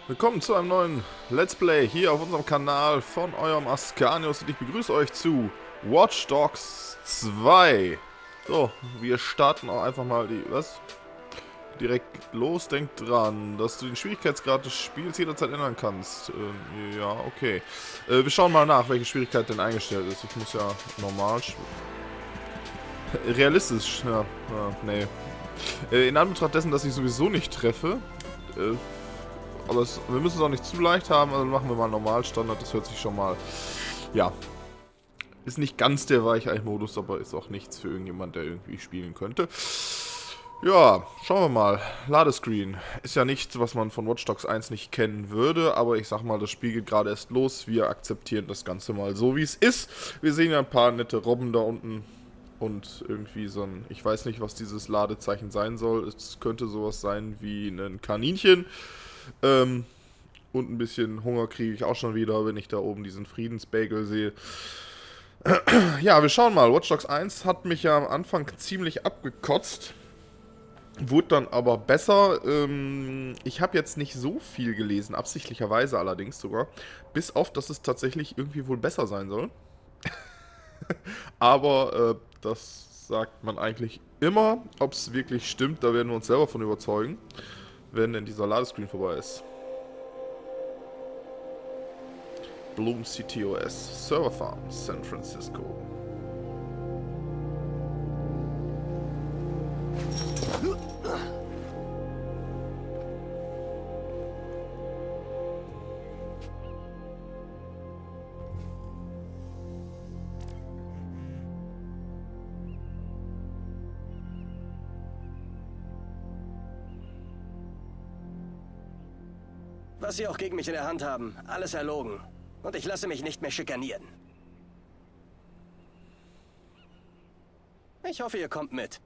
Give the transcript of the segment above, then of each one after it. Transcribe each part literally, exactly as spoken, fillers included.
Willkommen zu einem neuen Let's Play hier auf unserem Kanal von eurem Ascanius und ich begrüße euch zu Watch Dogs zwei. So, wir starten auch einfach mal die, was? Direkt los. Denkt dran, dass du den Schwierigkeitsgrad des Spiels jederzeit ändern kannst. Ähm, ja, okay. Äh, wir schauen mal nach, welche Schwierigkeit denn eingestellt ist. Ich muss ja normal spielen. Realistisch, ja, ja nee. Äh, in Anbetracht dessen, dass ich sowieso nicht treffe, äh, aber es, wir müssen es auch nicht zu leicht haben, also machen wir mal Normalstandard, das hört sich schon mal, ja, ist nicht ganz der Weichei-Modus, aber ist auch nichts für irgendjemand, der irgendwie spielen könnte. Ja, schauen wir mal. Ladescreen ist ja nichts, was man von Watch Dogs eins nicht kennen würde, aber ich sag mal, das Spiel geht gerade erst los, wir akzeptieren das Ganze mal so, wie es ist. Wir sehen ja ein paar nette Robben da unten. Und irgendwie so ein, ich weiß nicht, was dieses Ladezeichen sein soll. Es könnte sowas sein wie ein Kaninchen. Ähm, und ein bisschen Hunger kriege ich auch schon wieder, wenn ich da oben diesen Friedensbagel sehe. Ja, wir schauen mal. Watch Dogs eins hat mich ja am Anfang ziemlich abgekotzt. Wurde dann aber besser. Ähm, ich habe jetzt nicht so viel gelesen, absichtlicherweise allerdings sogar. Bis auf, dass es tatsächlich irgendwie wohl besser sein soll. Aber äh, das sagt man eigentlich immer. Ob es wirklich stimmt, da werden wir uns selber von überzeugen, wenn denn dieser Ladescreen vorbei ist. Bloom C T O S, Server Farm, San Francisco. Was Sie auch gegen mich in der Hand haben, alles erlogen. Und ich lasse mich nicht mehr schikanieren. Ich hoffe, ihr kommt mit.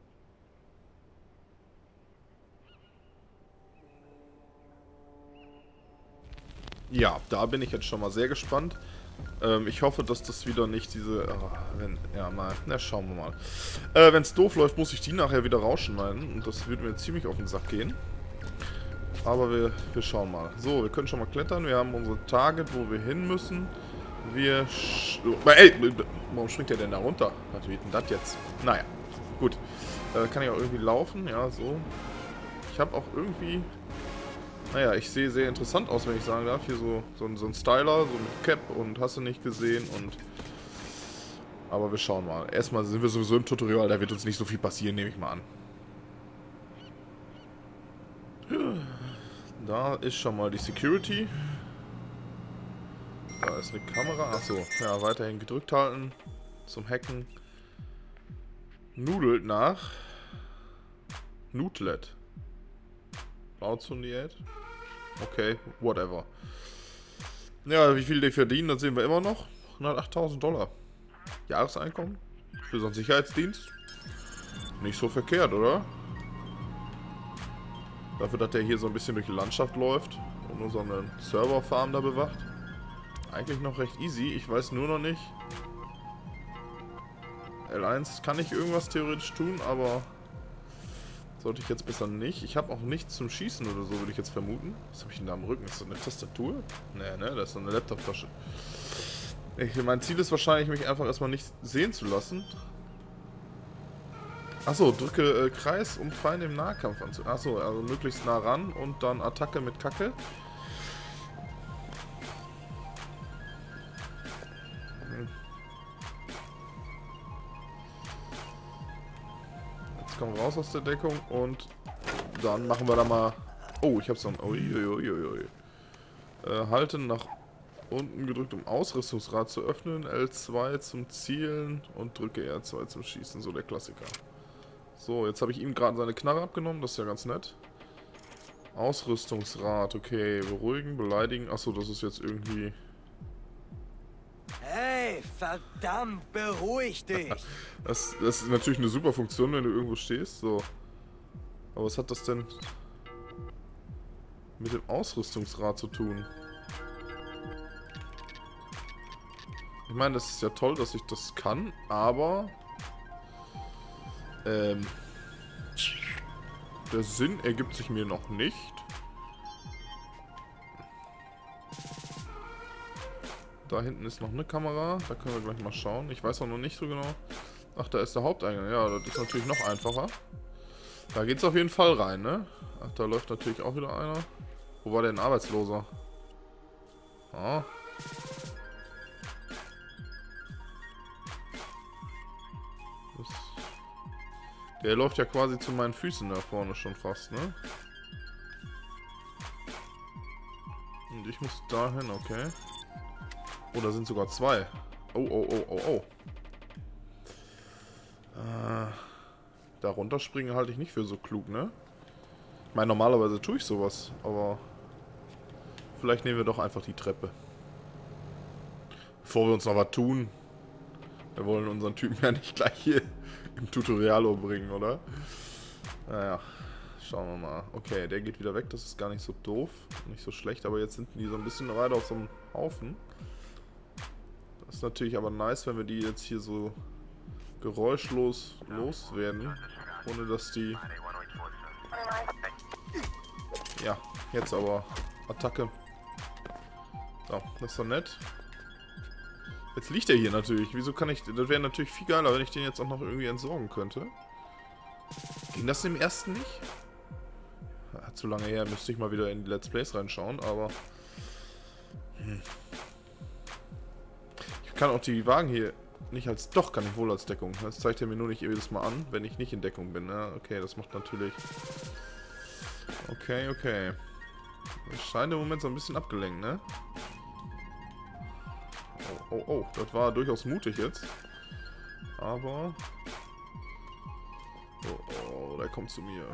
Ja, da bin ich jetzt schon mal sehr gespannt. Ähm, ich hoffe, dass das wieder nicht diese... Oh, wenn, ja, mal, na, schauen wir mal. Äh, wenn es doof läuft, muss ich die nachher wieder rausschneiden. Und das würde mir ziemlich auf den Sack gehen. Aber wir, wir schauen mal. So, wir können schon mal klettern. Wir haben unsere Target, wo wir hin müssen. Wir... Oh, ey, warum springt der denn da runter? Was wird denn das jetzt? Naja, gut. Äh, kann ich auch irgendwie laufen? Ja, so. Ich habe auch irgendwie... Naja, ich sehe sehr interessant aus, wenn ich sagen darf. Hier so, so, so ein Styler, so mit Cap und hast du nicht gesehen und... Aber wir schauen mal. Erstmal sind wir sowieso im Tutorial, da wird uns nicht so viel passieren, nehme ich mal an. Da ist schon mal die Security. Da ist eine Kamera. Achso, ja, weiterhin gedrückt halten. Zum Hacken. Nudelt nach. Nudlet. Diät. Okay, whatever. Ja, wie viel die verdienen, das sehen wir immer noch. hundertachttausend Dollar. Jahreseinkommen. Für so einen Sicherheitsdienst. Nicht so verkehrt, oder? Dafür, dass der hier so ein bisschen durch die Landschaft läuft und nur so eine Serverfarm da bewacht. Eigentlich noch recht easy. Ich weiß nur noch nicht. L eins kann ich irgendwas theoretisch tun, aber sollte ich jetzt besser nicht. Ich habe auch nichts zum Schießen oder so, würde ich jetzt vermuten. Was habe ich denn da am Rücken? Ist das eine Tastatur? Nee, ne? Das ist so eine Laptoptasche. Ich, mein Ziel ist wahrscheinlich, mich einfach erstmal nicht sehen zu lassen. Achso, drücke äh, Kreis, um Feinde im Nahkampf anzu... Achso, also möglichst nah ran und dann Attacke mit Kacke. Hm. Jetzt kommen wir raus aus der Deckung und dann machen wir da mal... Oh, ich hab's dann... Uiuiuiui. Äh, halten nach unten gedrückt, um Ausrüstungsrad zu öffnen. L zwei zum Zielen und drücke R zwei zum Schießen. So der Klassiker. So, jetzt habe ich ihm gerade seine Knarre abgenommen, das ist ja ganz nett. Ausrüstungsrad, okay, beruhigen, beleidigen. Achso, das ist jetzt irgendwie... Hey, verdammt, beruhig dich! das, das ist natürlich eine super Funktion, wenn du irgendwo stehst, so. Aber was hat das denn mit dem Ausrüstungsrad zu tun? Ich meine, das ist ja toll, dass ich das kann, aber... Ähm, der Sinn ergibt sich mir noch nicht. Da hinten ist noch eine Kamera. Da können wir gleich mal schauen. Ich weiß auch noch nicht so genau. Ach, da ist der Haupteingang. Ja, das ist natürlich noch einfacher. Da geht's auf jeden Fall rein, ne? Ach, da läuft natürlich auch wieder einer. Wo war denn ein Arbeitsloser? Ah. Das, der läuft ja quasi zu meinen Füßen da vorne schon fast, ne? Und ich muss dahin, okay. Oh, da sind sogar zwei. Oh, oh, oh, oh, oh. Äh, da runterspringen halte ich nicht für so klug, ne? Ich meine, normalerweise tue ich sowas, aber vielleicht nehmen wir doch einfach die Treppe. Bevor wir uns noch was tun. Wir wollen unseren Typen ja nicht gleich hier im Tutorial umbringen, oder? Naja, schauen wir mal. Okay, der geht wieder weg, das ist gar nicht so doof. Nicht so schlecht, aber jetzt sind die so ein bisschen weiter auf so einem Haufen. Das ist natürlich aber nice, wenn wir die jetzt hier so geräuschlos loswerden, ohne dass die... Ja, jetzt aber Attacke. So, das ist doch nett. Jetzt liegt er hier natürlich. Wieso kann ich... Das wäre natürlich viel geiler, wenn ich den jetzt auch noch irgendwie entsorgen könnte. Ging das im ersten nicht? Ja, zu lange her, müsste ich mal wieder in die Let's Plays reinschauen, aber... Hm. Ich kann auch die Wagen hier nicht als... Doch, kann ich wohl als Deckung. Das zeigt er mir nur nicht jedes Mal an, wenn ich nicht in Deckung bin. Ja, okay, das macht natürlich... Okay, okay. Das scheint im Moment so ein bisschen abgelenkt, ne? Oh, oh, oh. Das war durchaus mutig jetzt. Aber... Oh, oh, der kommt zu mir.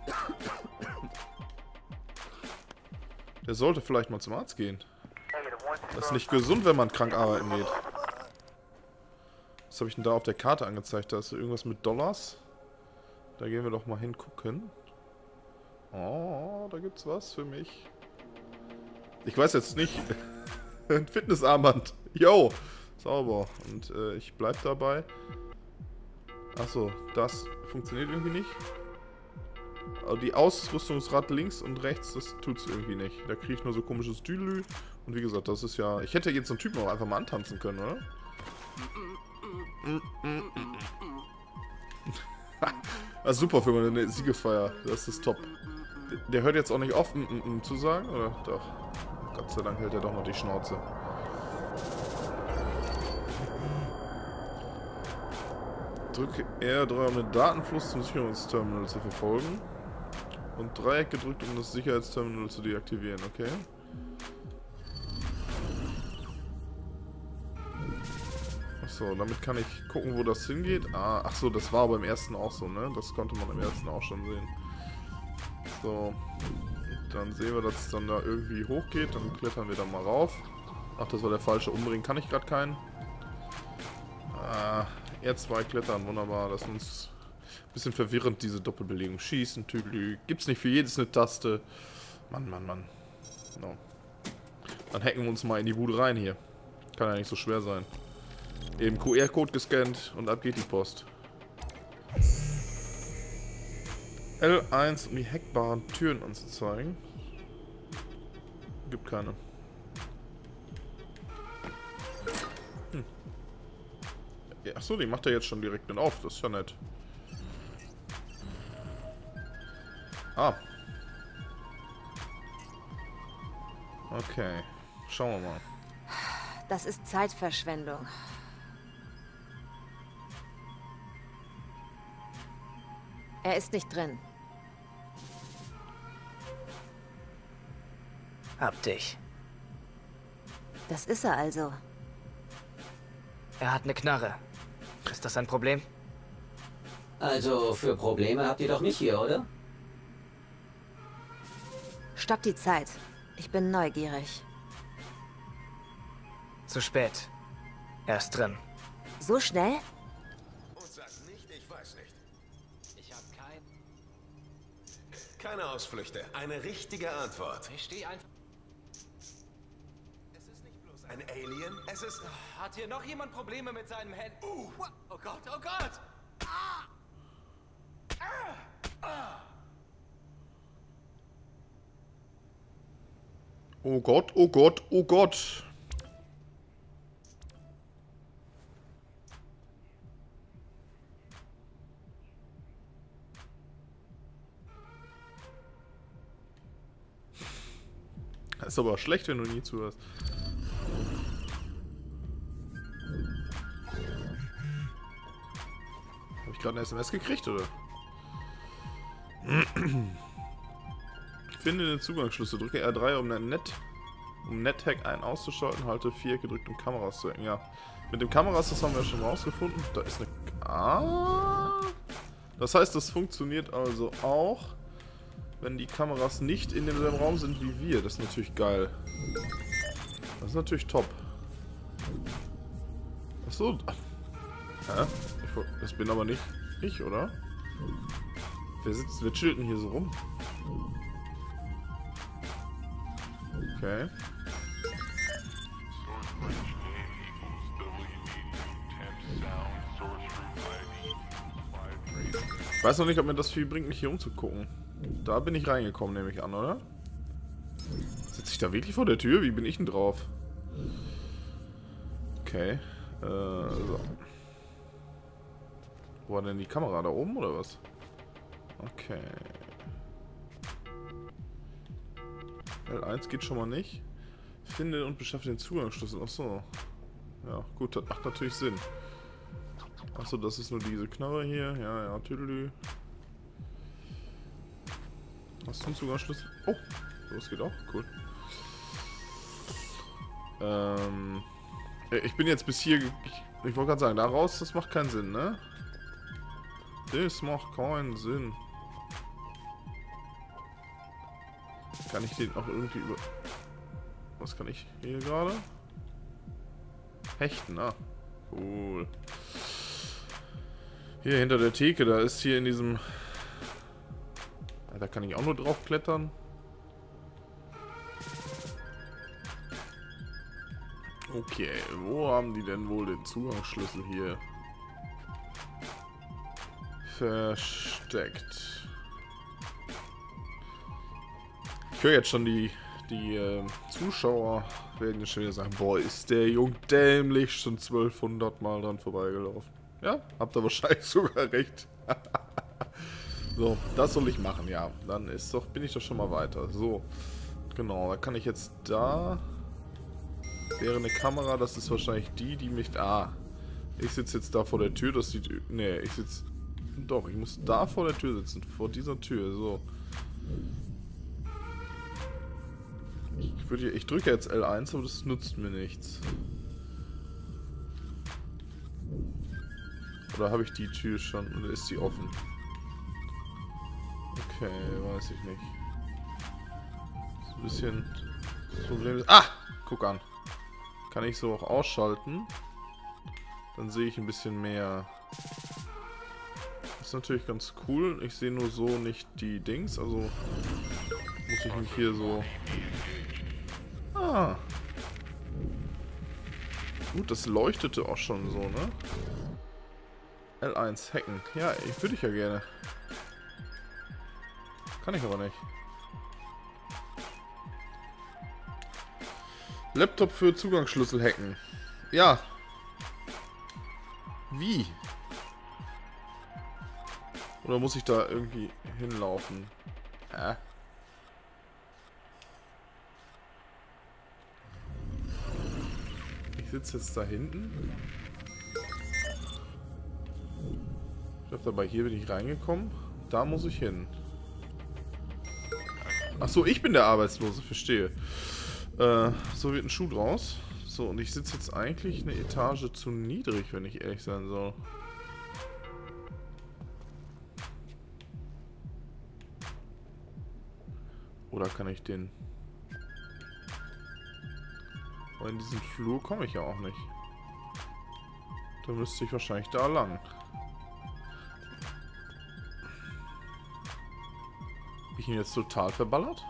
Der sollte vielleicht mal zum Arzt gehen. Das ist nicht gesund, wenn man krank arbeiten geht. Was habe ich denn da auf der Karte angezeigt? Da ist irgendwas mit Dollars. Da gehen wir doch mal hingucken. Oh, da gibt's was für mich. Ich weiß jetzt nicht. Ein Fitnessarmband. Yo, sauber. Und äh, ich bleib dabei. Achso, das funktioniert irgendwie nicht. Aber die Ausrüstungsrad links und rechts, das tut's irgendwie nicht. Da kriege ich nur so komisches Düdelü. Und wie gesagt, das ist ja... Ich hätte jetzt so einen Typen auch einfach mal antanzen können, oder? Das ist super für meine Siegesfeier. Das ist top. Der hört jetzt auch nicht auf, mm, mm, mm, zu sagen, oder? Doch. Gott sei Dank hält er doch noch die Schnauze. Drücke R drei, um den Datenfluss zum Sicherungsterminal zu verfolgen. Und Dreieck gedrückt, um das Sicherheitsterminal zu deaktivieren, okay? Achso, damit kann ich gucken, wo das hingeht. Ah, achso, das war beim ersten auch so, ne? Das konnte man im ersten auch schon sehen. So, dann sehen wir, dass es dann da irgendwie hochgeht. Dann klettern wir da mal rauf. Ach, das war der falsche. Umbringen kann ich gerade keinen. Ah, R zwei klettern, wunderbar. Das ist uns ein bisschen verwirrend, diese Doppelbelegung. Schießen, Tüdelü. Gibt's nicht für jedes eine Taste. Mann, Mann, Mann. No. Dann hacken wir uns mal in die Bude rein hier. Kann ja nicht so schwer sein. Eben Q R-Code gescannt und ab geht die Post. L eins, um die hackbaren Türen anzuzeigen. Gibt keine. Hm. Ja, achso, die macht er jetzt schon direkt mit auf. Das ist ja nett. Ah. Okay. Schauen wir mal. Das ist Zeitverschwendung. Er ist nicht drin. Hab dich. Das ist er also. Er hat eine Knarre. Ist das ein Problem? Also, für Probleme habt ihr doch mich hier, oder? Stopp die Zeit. Ich bin neugierig. Zu spät. Er ist drin. So schnell? Und sag nicht, ich weiß nicht. Ich hab kein... Keine Ausflüchte, eine richtige Antwort. Ich steh einfach... Es ist nicht bloß ein Alien, es ist... Hat hier noch jemand Probleme mit seinem Händen? Uh. Oh Gott, oh Gott! Ah. Ah. Ah. Oh Gott, oh Gott, oh Gott. Das ist aber schlecht, wenn du nie zuhörst. Habe ich gerade eine S M S gekriegt, oder? Finde den Zugangsschlüssel. Drücke R drei, um ein Net, um NetHack ein auszuschalten. Halte vier gedrückt, um Kameras zu hacken. Ja. Mit den Kameras, das haben wir schon rausgefunden. Da ist eine... Ah. Das heißt, das funktioniert also auch, wenn die Kameras nicht in demselben Raum sind wie wir. Das ist natürlich geil. Das ist natürlich top. Achso. Hä? Ich, das bin aber nicht ich, oder? Wer sitzt, wer chillt denn hier so rum? Okay. Ich weiß noch nicht, ob mir das viel bringt, mich hier umzugucken. Da bin ich reingekommen, nehme ich an, oder? Sitze ich da wirklich vor der Tür? Wie bin ich denn drauf? Okay. Äh, so. Wo war denn die Kamera? Da oben, oder was? Okay. L eins geht schon mal nicht. Finde und beschaffe den Zugangsschlüssel. Achso. Ja, gut, das macht natürlich Sinn. Achso, das ist nur diese Knarre hier. Ja, ja, tüdelü. Hast du einen Zugangsschlüssel? Oh, das geht auch. Cool. Ähm. Ich bin jetzt bis hier. Ich, ich wollte gerade sagen, da raus, das macht keinen Sinn, ne? Das macht keinen Sinn. Kann ich den auch irgendwie über... Was kann ich hier gerade? Hechten, ah. Cool. Hier hinter der Theke, da ist hier in diesem... Da kann ich auch nur drauf klettern. Okay, wo haben die denn wohl den Zugangsschlüssel hier versteckt? Ich höre jetzt schon die, die äh, Zuschauer werden jetzt schon wieder sagen, boah, ist der Jung dämlich, schon zwölfhundert Mal dran vorbeigelaufen. Ja, habt ihr wahrscheinlich sogar recht. So, das soll ich machen, ja. Dann ist doch, bin ich doch schon mal weiter. So, genau, da kann ich jetzt da... Wäre eine Kamera, das ist wahrscheinlich die, die mich... Ah, ich sitze jetzt da vor der Tür, das sieht... Nee, ich sitze... Doch, ich muss da vor der Tür sitzen, vor dieser Tür, so. Ich, würde, ich drücke jetzt L eins, aber das nutzt mir nichts. Oder habe ich die Tür schon, oder ist sie offen? Okay, weiß ich nicht. So ein bisschen... Das Problem ist... Ah! Guck an. Kann ich so auch ausschalten. Dann sehe ich ein bisschen mehr. Das ist natürlich ganz cool. Ich sehe nur so nicht die Dings. Also muss ich mich hier so... Ah. Gut, das leuchtete auch schon so, ne? L eins hacken. Ja, ich würde ich ja gerne. Kann ich aber nicht. Laptop für Zugangsschlüssel hacken. Ja. Wie? Oder muss ich da irgendwie hinlaufen? Hä? Ich sitze jetzt da hinten. Ich dachte dabei, hier bin ich reingekommen. Da muss ich hin. Achso, ich bin der Arbeitslose, verstehe. Äh, so wird ein Schuh draus. So, und ich sitze jetzt eigentlich eine Etage zu niedrig, wenn ich ehrlich sein soll. Oder kann ich den... Aber in diesen Flur komme ich ja auch nicht. Da müsste ich wahrscheinlich da lang. Bin ich ihn jetzt total verballert?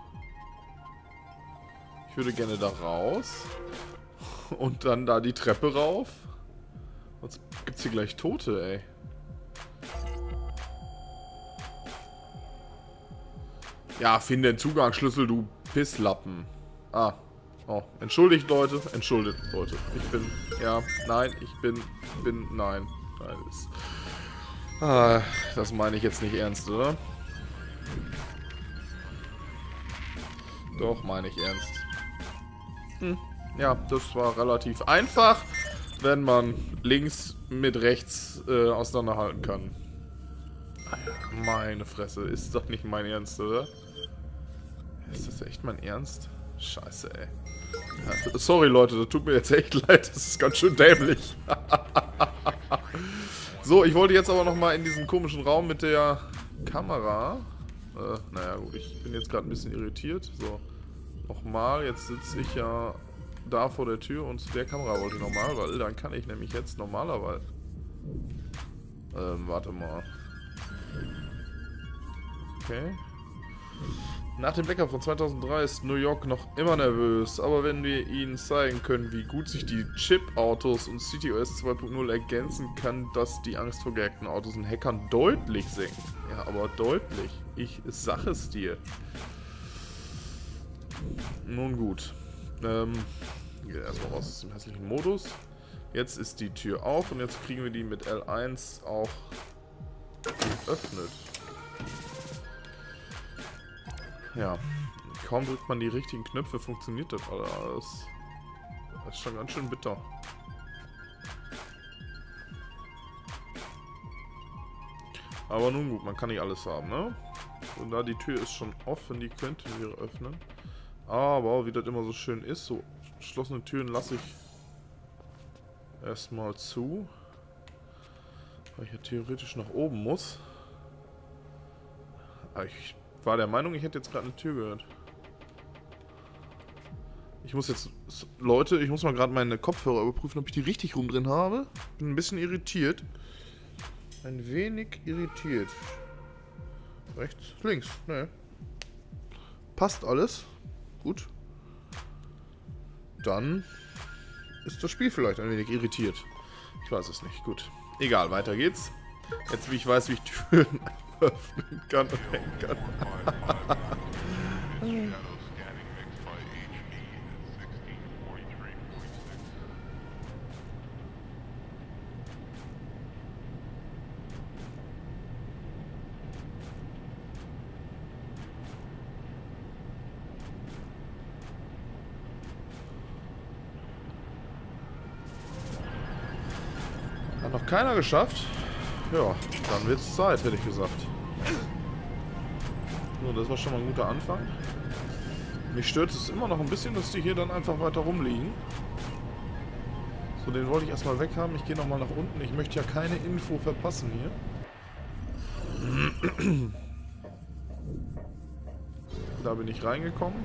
Ich würde gerne da raus. Und dann da die Treppe rauf. Sonst gibt's hier gleich Tote, ey. Ja, finde den Zugangsschlüssel, du Pisslappen. Ah. Oh, entschuldigt, Leute. Entschuldigt, Leute. Ich bin... Ja, nein, ich bin... bin... Nein. Nein, das... Ah, das meine ich jetzt nicht ernst, oder? Doch, meine ich ernst. Hm. Ja, das war relativ einfach, wenn man links mit rechts äh, auseinanderhalten kann. Meine Fresse, ist doch nicht mein Ernst, oder? Ist das echt mein Ernst? Scheiße, ey. Ja, sorry, Leute, das tut mir jetzt echt leid. Das ist ganz schön dämlich. So, ich wollte jetzt aber nochmal in diesen komischen Raum mit der Kamera. Äh, naja, gut, ich bin jetzt gerade ein bisschen irritiert. So, nochmal. Jetzt sitze ich ja da vor der Tür und zu der Kamera wollte ich nochmal, weil dann kann ich nämlich jetzt normalerweise... Ähm, warte mal. Okay. Nach dem Backup von zweitausenddrei ist New York noch immer nervös, aber wenn wir ihnen zeigen können, wie gut sich die Chip-Autos und CityOS zwei Punkt null ergänzen, kann das die Angst vor gehackten Autos und Hackern deutlich senken. Ja, aber deutlich. Ich sag es dir. Nun gut. Ähm, gehen erstmal raus aus dem hässlichen Modus. Jetzt ist die Tür auf und jetzt kriegen wir die mit L eins auch geöffnet. Ja, kaum drückt man die richtigen Knöpfe, funktioniert das alles. Das ist schon ganz schön bitter. Aber nun gut, man kann nicht alles haben, ne? Und da die Tür ist schon offen, die könnten wir öffnen. Aber wie das immer so schön ist, so geschlossene Türen lasse ich erstmal zu. Weil ich ja theoretisch nach oben muss. Aber ich war der Meinung, ich hätte jetzt gerade eine Tür gehört. Ich muss jetzt... Leute, ich muss mal gerade meine Kopfhörer überprüfen, ob ich die richtig rum drin habe. Bin ein bisschen irritiert. Ein wenig irritiert. Rechts, links, ne. Passt alles. Gut. Dann ist das Spiel vielleicht ein wenig irritiert. Ich weiß es nicht. Gut. Egal, weiter geht's. Jetzt, wie ich weiß, wie ich Türen öffnen kann und hängen kann. Hat noch keiner geschafft. Ja, dann wird's Zeit, hätte ich gesagt. So, das war schon mal ein guter Anfang. Mich stört es immer noch ein bisschen, dass die hier dann einfach weiter rumliegen. So, den wollte ich erstmal weghaben. Ich gehe nochmal nach unten. Ich möchte ja keine Info verpassen hier. Da bin ich reingekommen.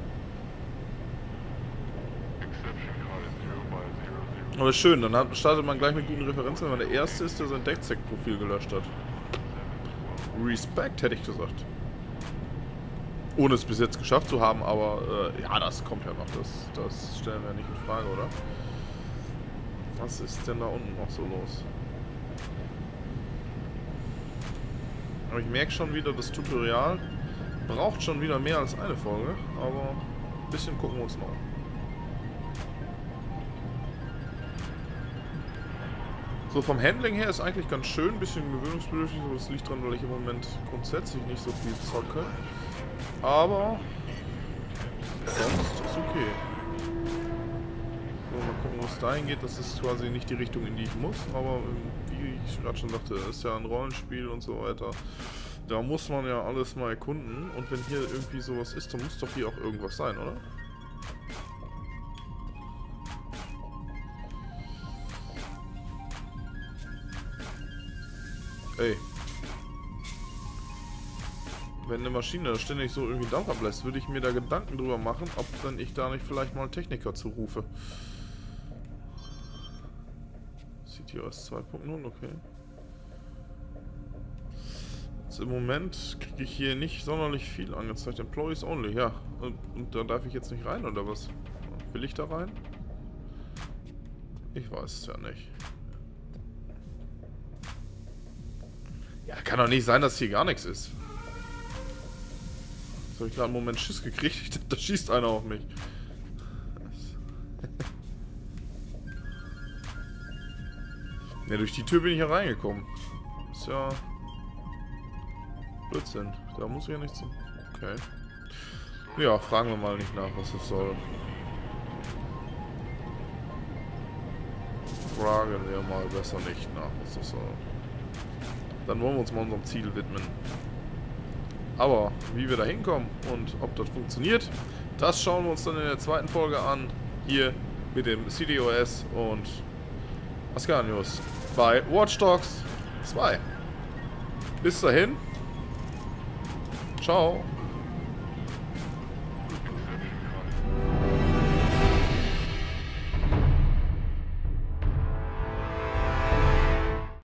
Aber schön, dann hat, startet man gleich mit guten Referenzen, wenn man der Erste ist, der sein DeckSec-Profil gelöscht hat. Respekt, hätte ich gesagt. Ohne es bis jetzt geschafft zu haben, aber äh, ja, das kommt ja noch. Das, das stellen wir nicht in Frage, oder? Was ist denn da unten noch so los? Aber ich merke schon wieder, das Tutorial braucht schon wieder mehr als eine Folge, aber ein bisschen gucken wir uns noch. So, vom Handling her ist eigentlich ganz schön, ein bisschen gewöhnungsbedürftig, aber das liegt daran, weil ich im Moment grundsätzlich nicht so viel zocke. Aber sonst ist okay. So, mal gucken, wo es dahin geht. Das ist quasi nicht die Richtung, in die ich muss, aber wie ich gerade schon sagte, ist ja ein Rollenspiel und so weiter. Da muss man ja alles mal erkunden und wenn hier irgendwie sowas ist, dann muss doch hier auch irgendwas sein, oder? Ey. Wenn eine Maschine ständig so irgendwie Dampf ablässt, würde ich mir da Gedanken drüber machen, ob dann ich da nicht vielleicht mal einen Techniker zurufe. CityOS zwei Punkt null, okay. Jetzt im Moment kriege ich hier nicht sonderlich viel angezeigt. Employees only, ja. Und, und da darf ich jetzt nicht rein, oder was? Will ich da rein? Ich weiß es ja nicht. Ja, kann doch nicht sein, dass hier gar nichts ist. Jetzt habe ich gerade einen Moment Schiss gekriegt. Ich dachte, da schießt einer auf mich. Ja, durch die Tür bin ich ja reingekommen. Ist ja... Blödsinn. Da muss ich ja nichts... Okay. Ja, fragen wir mal nicht nach, was das soll. fragen wir mal besser nicht nach, was das soll. Dann wollen wir uns mal unserem Ziel widmen. Aber wie wir da hinkommen und ob das funktioniert, das schauen wir uns dann in der zweiten Folge an. Hier mit dem C D O S und Ascanius bei Watch Dogs zwei. Bis dahin. Ciao.